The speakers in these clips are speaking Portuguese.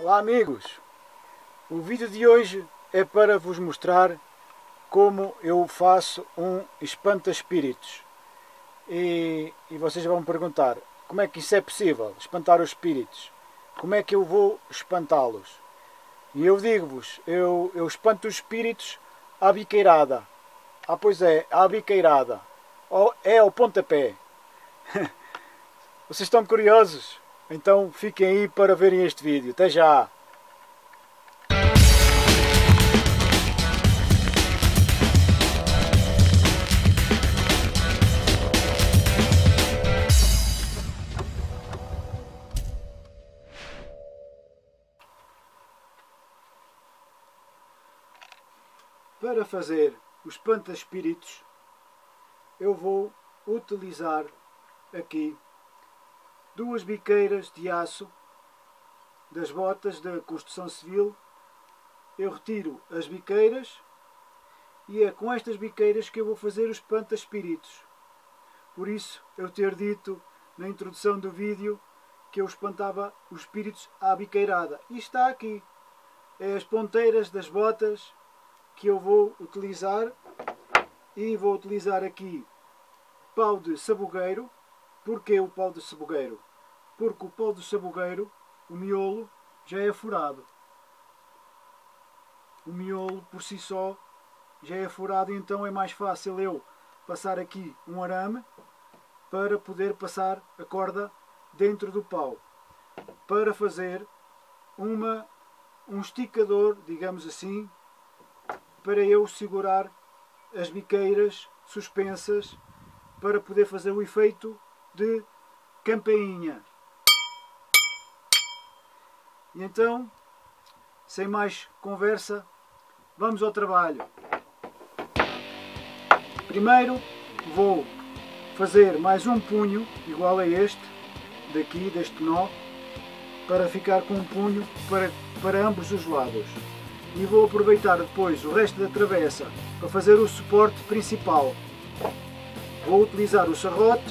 Olá amigos, o vídeo de hoje é para vos mostrar como eu faço um espanta-espíritos. E vocês vão me perguntar, como é que isso é possível, espantar os espíritos? Como é que eu vou espantá-los? E eu digo-vos, eu espanto os espíritos à biqueirada. Ah, pois é, à biqueirada. É ao pontapé. Vocês estão curiosos? Então fiquem aí para verem este vídeo. Até já! Para fazer o espanta-espíritos, eu vou utilizar aqui duas biqueiras de aço das botas da construção civil. Eu retiro as biqueiras e é com estas biqueiras que eu vou fazer o espanta-espíritos. Por isso eu ter dito na introdução do vídeo que eu espantava os espíritos à biqueirada. E está aqui. É as ponteiras das botas que eu vou utilizar, e vou utilizar aqui pau de sabugueiro. Porquê o pau de sabugueiro? Porque o pau de sabugueiro, o miolo, já é furado. O miolo por si só já é furado, então é mais fácil eu passar aqui um arame para poder passar a corda dentro do pau, para fazer um esticador, digamos assim, para eu segurar as biqueiras suspensas, para poder fazer o efeito de campainha. E então, sem mais conversa, vamos ao trabalho. Primeiro vou fazer mais um punho igual a este, daqui, deste nó, para ficar com um punho para ambos os lados. E vou aproveitar depois o resto da travessa para fazer o suporte principal. Vou utilizar o serrote.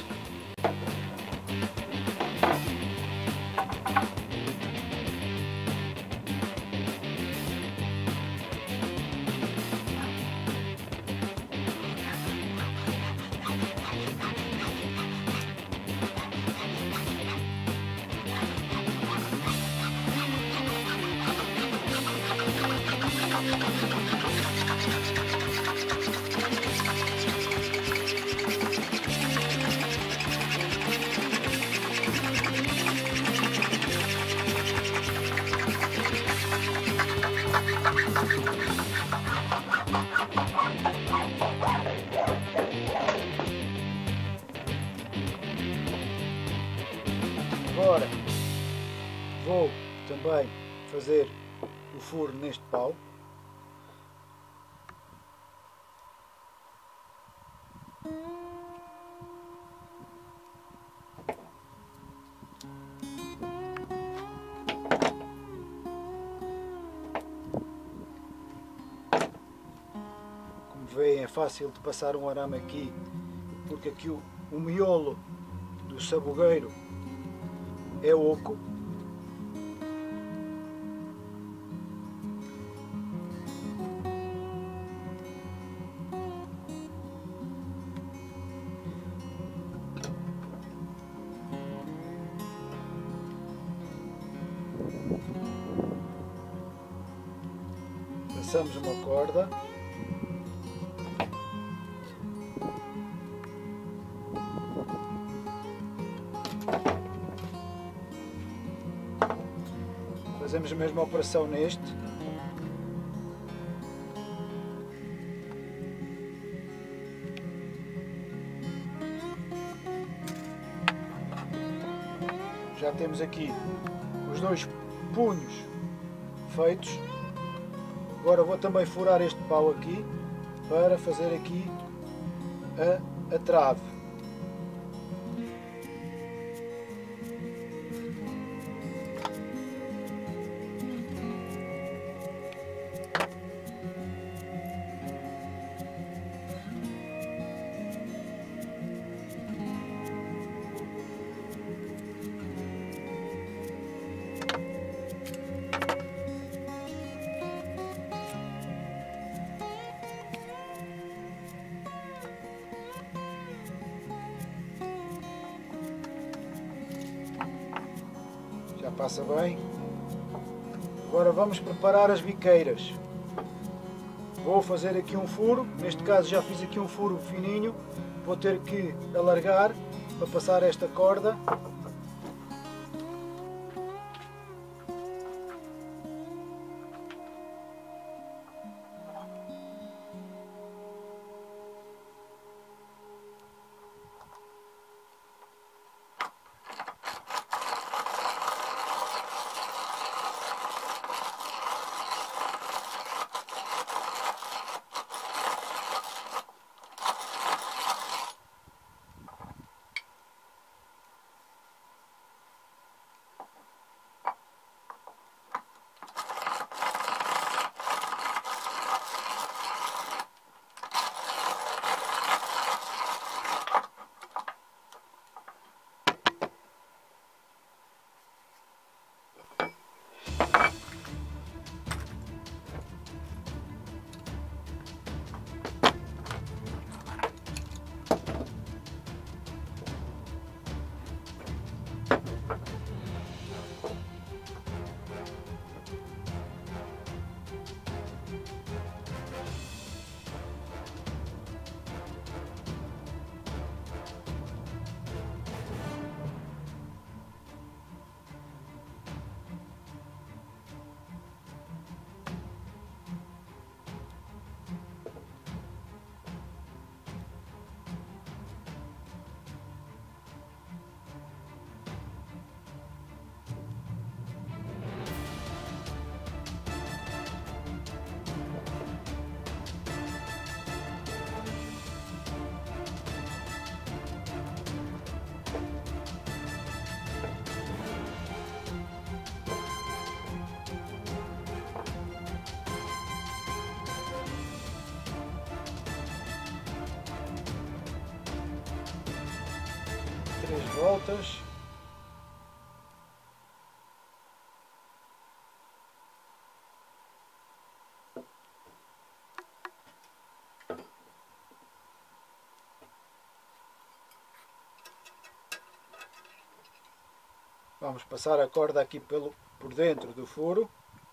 Agora vou também fazer o furo neste pau. Como veem, é fácil de passar um arame aqui, porque aqui o miolo do sabugueiro é oco. Passamos uma corda. Fazemos a mesma operação neste. Já temos aqui os dois punhos feitos. Agora vou também furar este pau aqui para fazer aqui a trave. passa bem. Agora vamos preparar as biqueiras. Vou fazer aqui um furo, neste caso já fiz aqui um furo fininho, vou ter que alargar para passar esta corda. Três voltas. Vamos passar a corda aqui por dentro do furo.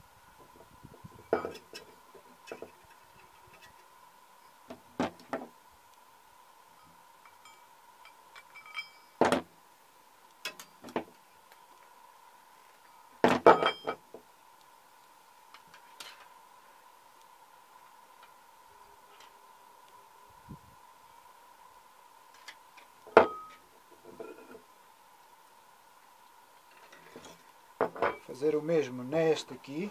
Fazer o mesmo neste aqui.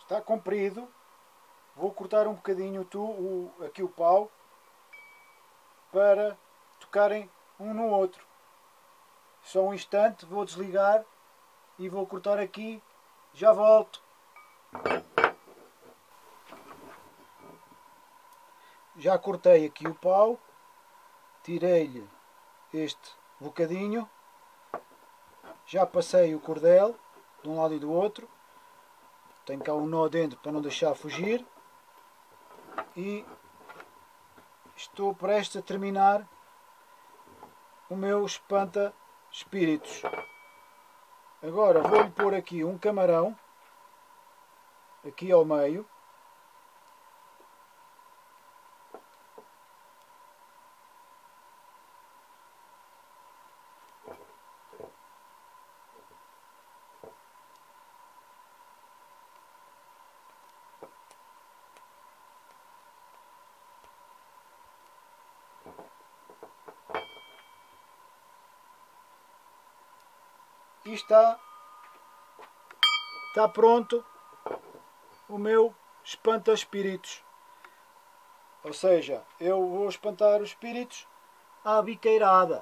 está comprido. Vou cortar um bocadinho aqui o pau para tocarem um no outro. Só um instante, vou desligar e vou cortar aqui. Já volto. Já cortei aqui o pau, tirei-lhe este bocadinho, já passei o cordel de um lado e do outro, tenho cá um nó dentro para não deixar fugir e estou prestes a terminar o meu espanta-espíritos. Agora vou-lhe pôr aqui um camarão, aqui ao meio. E está pronto o meu espanta-espíritos. Ou seja, eu vou espantar os espíritos à biqueirada.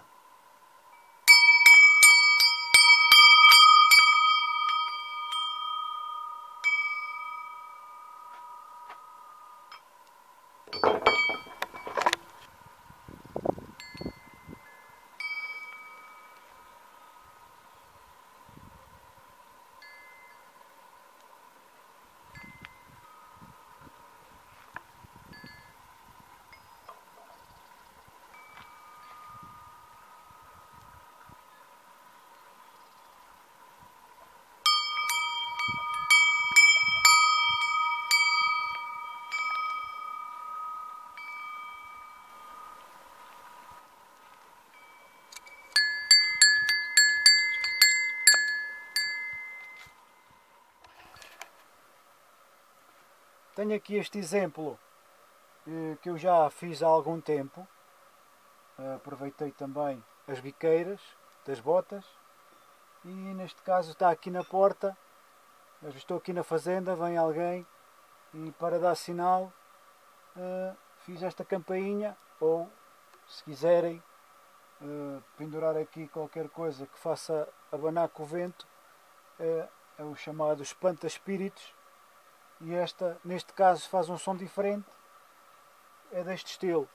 Tenho aqui este exemplo que eu já fiz há algum tempo. Aproveitei também as biqueiras das botas e neste caso está aqui na porta. Eu estou aqui na fazenda, vem alguém e para dar sinal fiz esta campainha, ou se quiserem pendurar aqui qualquer coisa que faça abanar com o vento, é o chamado espanta-espíritos. E esta, neste caso, faz um som diferente, é deste estilo.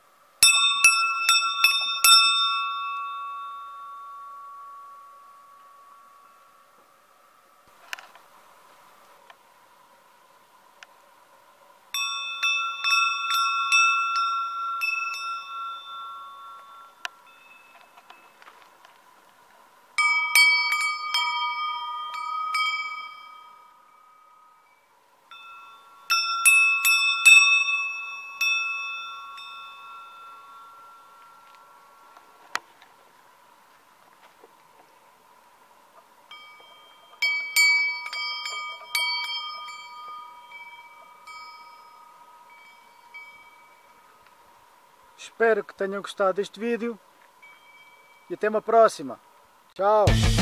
Espero que tenham gostado deste vídeo e até uma próxima. Tchau!